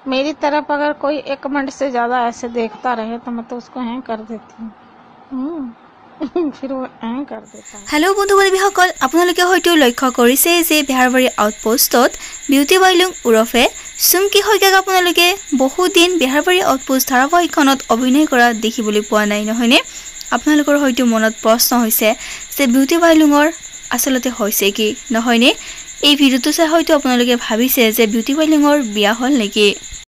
मेरी तरफ अगर कोई 1 मिनट से ज़्यादा ऐसे देखता रहे तो मैं तो उसको हैंग कर देती हूँ। फिर वो हैंग कर देता है। हेलो बंधु बान्धवीসকল, আপোনালোকে হয়তো লক্ষ্য কৰিছে যে বেহাৰবাৰী আউটপোষ্টত বিউটি বাইলুং উৰফে চুমকি শইকীয়াক আপোনালোকে বহুদিন বেহাৰবাৰী আউটপোষ্ট ধাৰাবাহিকখনত অভিনয় কৰা দেখিবলৈ পোৱা নাই, নহয়নে? আপোনালোকৰ হয়তো মনত প্ৰশ্ন হৈছে যে বিউটি বাইলুঙৰ আসলতে হৈছে কি, নহয়নে? এই ভিডিঅ'টো চাই হয়তো আপোনালোকে ভাবিছে যে বিউটি বাইলুঙৰ বিয়া হ'ল নেকি।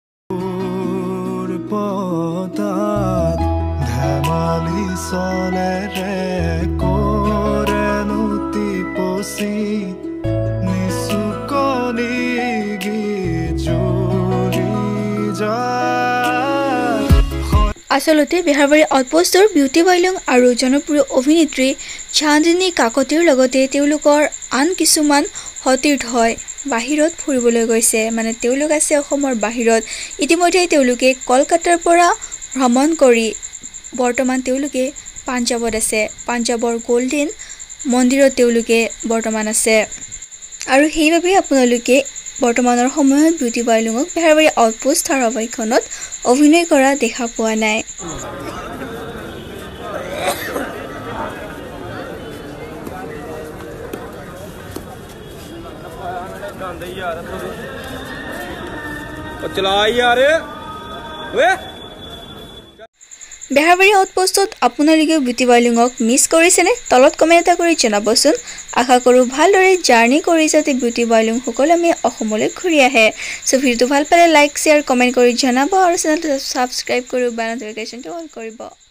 আসলতে বেহাৰবাৰী আউটপোষ্টৰ বিউটি বাইলুং আৰু জনপ্ৰিয় অভিনেত্ৰী চান্দনী কাকতিৰ লগতে তেওঁলোকৰ আন কিছুমান সতীৰ্থই বাহিৰত ফুৰিবলৈ গৈছে। মানে তেওঁলোক আছে অসমৰ বাহিৰত। ইতিমধ্যে তেওঁলোকে কলকাতাৰ পৰা ভ্ৰমণ কৰি বৰ্তমান তেওঁলোকে পাঞ্জাৱত আছে। পাঞ্জাৱৰ গোল্ডেন মন্দিৰত তেওঁলোকে বৰ্তমান আছে আৰু সেইবাবে আপোনালোকে বৰ্তমানৰ সময়ত বিউটি বাইলুঙক বেহাৰবাৰী আউটপোষ্ট ধাৰাবাহিকখনত অভিনয় কৰা দেখা পোৱা নাই। বেহাৰবাৰী আউটপোষ্টত আপোনালোকে বিউটি বাইলুঙক মিছ কৰিছেনে? তলত কমেণ্ট এটা কৰি জনাবচোন। আশা কৰোঁ ভালদৰে জাৰ্ণি কৰি যাতে বিউটি বাইলুং সকলোৱে অসমলৈ ঘূৰি আহে। সো ভিডিঅ'টো ভাল পালে লাইক, শ্বেয়াৰ, কমেণ্ট কৰি জনাব আৰু চেনেলটো ছাবস্ক্ৰাইব কৰি বেল নটিফিকেশ্যনটো অন কৰিব।